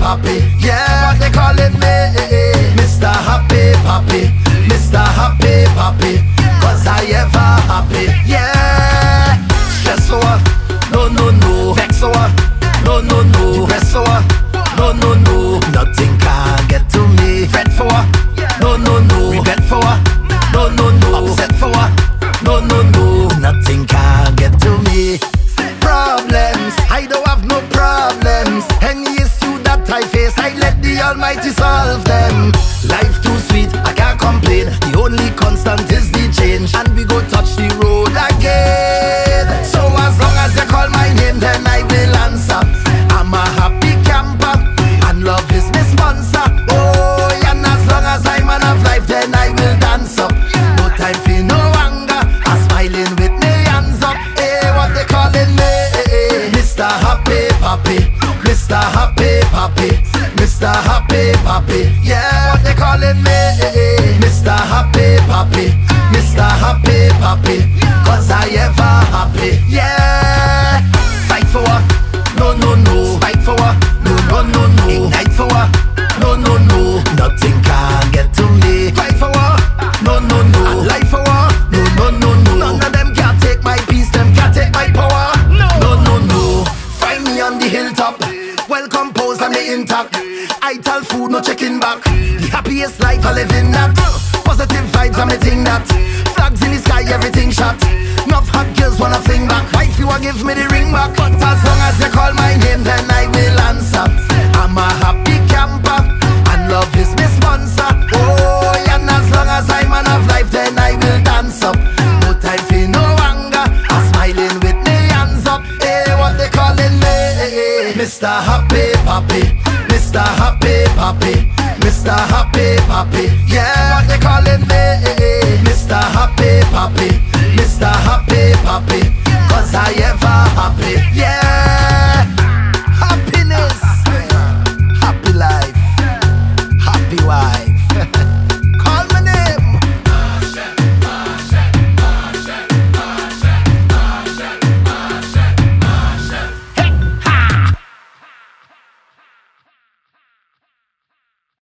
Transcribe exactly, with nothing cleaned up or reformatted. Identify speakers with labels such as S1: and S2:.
S1: Papi. Yeah, what they calling me? Mister Happy Papi, Mister Happy Papi, cause I ever happy. Yeah, stress for what? No, no, no. Vex for what? No, no, no. Depressed for what? No, no, no. Nothing can get to me. Fret for what? No, no, no. Regret for what? No, no, no. Upset for what? No, no, no. Nothing can get to me. Problems, I don't have no problems. Any issue that I face, I let the Almighty solve them. Life too sweet, I can't complain. The only constant is the change, and we go touch the road again. So as long as you call my name, then I will answer. I'm a happy camper, and love is my sponsor. Oh, and as long as I'm man of life, then I will dance up. No time for no anger, I'm smiling with me hands up. Hey, what they calling me? Mister Happy Papi, Mister Happy Papi, Mister Happy Papi. Yeah, what they calling me? Mister Happy Papi, Mister Happy Papi, cause I ever happy. Yeah, fight for what? No, no, no. Fight for what? No, no, no, no. Ignite for what? No, no, no. Nothing can get to me. Fight for what? No, no, no. And life for what? No, no, no, no. None of them can take my peace, them can take my power. No, no, no, no. Find me on the hilltop, well composed and me intact. I tell food, no checking back. The happiest life I live in that. Positive vibes, I'm a thing that. Flags in the sky, everything shot. Enough hot girls wanna fling back. Wife, you a give me the ring back. But as long as you call my name, then I will answer. I'm a happy camper, and love is my sponsor. Oh, and as long as I'm man of life, then I will dance up. No time for no anger, I'm smiling with me hands up. Hey, what they calling me? Mister Happy Papi, Mister Happy Papi, Mister Happy Papi. Yeah, what they calling me? Mister Happy Papi, Mister Happy Papi, cause I ever happy. Yeah.